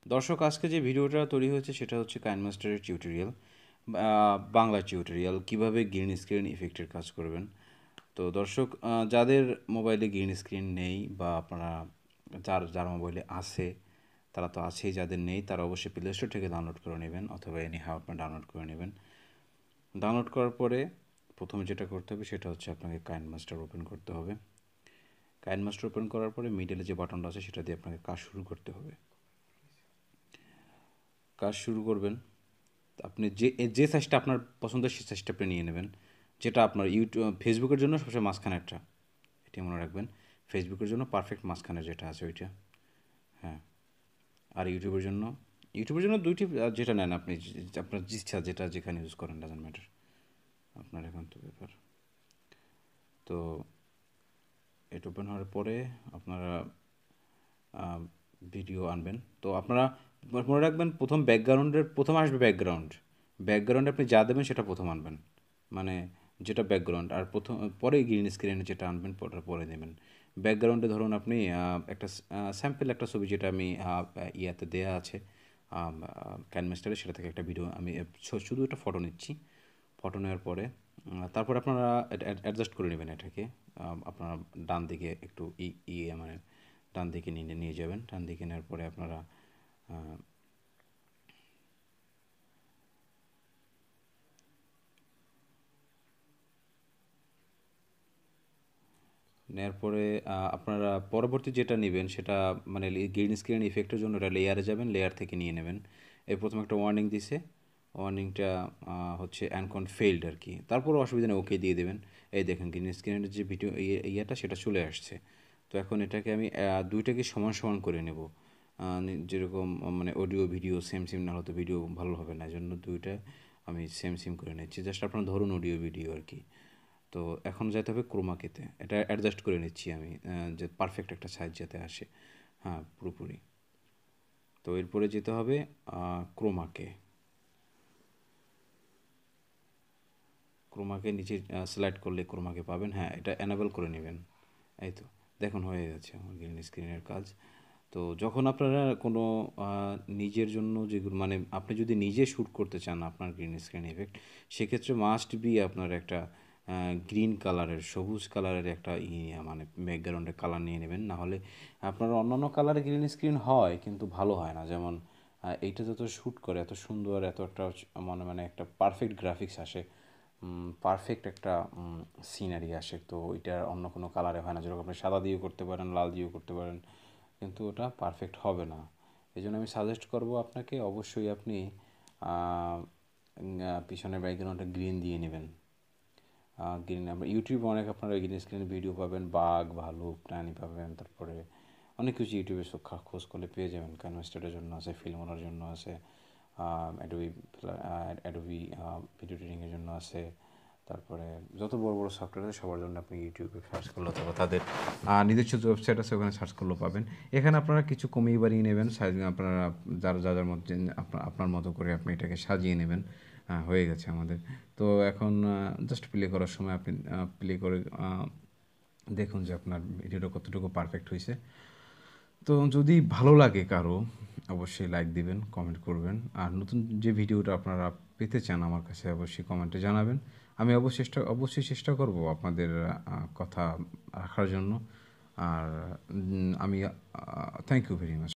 দর্শক, আজকে যে ভিডিওটা তৈরি হয়েছে সেটা হচ্ছে কাইনমাস্টারের টিউটোরিয়াল, বাংলা টিউটোরিয়াল কীভাবে গ্রিন স্ক্রিন ইফেক্টের কাজ করবেন। তো দর্শক, যাদের মোবাইলে গ্রিন স্ক্রিন নেই বা আপনারা যার মোবাইলে আছে তারা তো আছেই, যাদের নেই তারা অবশ্যই প্লে স্টোর থেকে ডাউনলোড করে নেবেন অথবা এনি হাউ আপনারা ডাউনলোড করে নেবেন। ডাউনলোড করার পরে প্রথমে যেটা করতে হবে সেটা হচ্ছে আপনাকে কাইনমাস্টার ওপেন করতে হবে। কাইনমাস্টার ওপেন করার পরে মিডলে যে বাটনটা আছে সেটা দিয়ে আপনাকে কাজ শুরু করতে হবে। কাজ শুরু করবেন, আপনি যে যে সাইজটা আপনার পছন্দের সেই সাইজটা আপনি নিয়ে নেবেন। যেটা আপনার ফেসবুকের জন্য সবসময় মাঝখানে একটা, এটা মনে রাখবেন, ফেসবুকের জন্য পারফেক্ট মাঝখানে যেটা আছে ওইটা। হ্যাঁ, আর ইউটিউবের জন্য দুইটি, যেটা নেন আপনি, আপনার ইচ্ছা যেটা যেখানে ইউজ করেন ডাজেন্ট ম্যাটার, আপনার এখন তো ব্যাপার। তো এটা ওপেন হওয়ার পরে আপনারা ভিডিও আনবেন। তো আপনারা মনে রাখবেন, প্রথম আসবে ব্যাকগ্রাউন্ডে আপনি যা দেবেন সেটা প্রথম আনবেন, মানে যেটা ব্যাকগ্রাউন্ড, আর পরে গ্রিন স্ক্রিনে যেটা আনবেন পরে দেবেন। ব্যাকগ্রাউন্ডে ধরুন আপনি একটা স্যাম্পল একটা ছবি, যেটা আমি ইয়াতে দেয়া আছে ক্যানভাসটারে, সেটা থেকে একটা ভিডিও আমি শুধু একটা ফটো নিচ্ছি। ফটো নেওয়ার পরে তারপর আপনারা অ্যাডজাস্ট করে নেবেন এটাকে। আপনারা ডান দিকে একটু মানে ডান দিকে নিয়ে যাবেন। ডান দিকে নেওয়ার পরে আপনারা নেওয়ার পরে আপনারা পরবর্তী যেটা নেবেন সেটা, মানে গ্রিন স্ক্রিন ইফেক্টের জন্য ওটা লেয়ারে যাবেন, লেয়ার থেকে নিয়ে নেবেন। এর প্রথমে একটা ওয়ার্নিং দিছে, ওয়ার্নিংটা হচ্ছে অ্যানকন ফেইল্ড আর কি। তারপরও অসুবিধা নেই, ওকে দিয়ে দেবেন। এই দেখেন গ্রিন স্ক্রিনের যে ভিডিও ইয়েটা সেটা চলে আসছে। তো এখন এটাকে আমি দুইটাকে সমান সমান করে নেব। যেরকম মানে অডিও ভিডিও সেম সিম না হলে তো ভিডিও ভালো হবে না, এই জন্য দুইটা আমি সেম সিম করে নিচ্ছি। জাস্ট আপনার ধরুন অডিও ভিডিও আর কি। তো এখন যেতে হবে ক্রোমাকেতে, এটা অ্যাডজাস্ট করে নিচ্ছি আমি, যে পারফেক্ট একটা সাইজ যাতে আসে। হ্যাঁ, পুরোপুরি। তো এরপরে যেতে হবে ক্রোমাকে। ক্রোমাকে নিচে সিলেক্ট করলে ক্রোমাকে পাবেন। হ্যাঁ, এটা অ্যানাবেল করে নেবেন। এই তো দেখুন হয়ে গেছে আমার গ্রিন স্ক্রিনের কাজ। তো যখন আপনারা কোনো নিজের জন্য যেগুলো, মানে আপনি যদি নিজে শ্যুট করতে চান আপনার গ্রিন স্ক্রিন ইফেক্ট, সেক্ষেত্রে মাস্ট বি আপনার একটা গ্রিন কালারের, সবুজ কালারের একটা মানে ব্যাকগ্রাউন্ডের কালার নিয়ে নেবেন। না হলে আপনার অন্যান্য কালারে গ্রিন স্ক্রিন হয় কিন্তু ভালো হয় না। যেমন এইটা যত শ্যুট করে এত সুন্দর, এত একটা মানে একটা পারফেক্ট গ্রাফিক্স আসে, পারফেক্ট একটা সিনারি আসে। তো ওইটা অন্য কোনো কালারে হয় না। যেরকম আপনি সাদা দিয়েও করতে পারেন, লাল দিয়েও করতে পারেন, কিন্তু ওটা পারফেক্ট হবে না। এই জন্য আমি সাজেস্ট করব আপনাকে, অবশ্যই আপনি পিছনের ব্যাকগ্রাউন্ডটা গ্রিন দিয়ে নেবেন। গ্রিন, আমরা ইউটিউবে অনেক আপনারা গ্রিন স্ক্রিন ভিডিও পাবেন, বাঘ ভালুক প্রাণী পাবেন, তারপরে অনেক কিছু ইউটিউবে খোঁজ করলে পেয়ে যাবেন। ক্যানভাস্টারের জন্য আছে, ফিল্মোনার জন্য আছে, অ্যাডোবি অ্যাডোবি ভিডিও এডিটিংয়ের জন্য আছে। তারপরে যত বড় বড় সফটওয়্যার আছে সবার জন্য আপনি ইউটিউবে সার্চ করলে অথবা তাদের নিজস্ব যে ওয়েবসাইট আছে ওখানে সার্চ করলেও পাবেন। এখানে আপনারা কিছু কমিয়ে বাড়িয়ে নেবেন, আপনারা যার মধ্যে আপনার মতো করে আপনি এটাকে সাজিয়ে নেবেন। হয়ে গেছে আমাদের। তো এখন জাস্ট প্লে করার সময় আপনি প্লে করে দেখুন যে আপনার ভিডিওটা কতটুকু পারফেক্ট হয়েছে। তো যদি ভালো লাগে কারো, অবশ্যই লাইক দিবেন, কমেন্ট করবেন। আর নতুন যে ভিডিওটা আপনারা পেতে চান আমার কাছে অবশ্যই কমেন্টে জানাবেন। আমি অবশ্যই চেষ্টা করব আপনাদের কথা রাখার জন্য। আর আমি থ্যাংক ইউ ভেরি মাচ।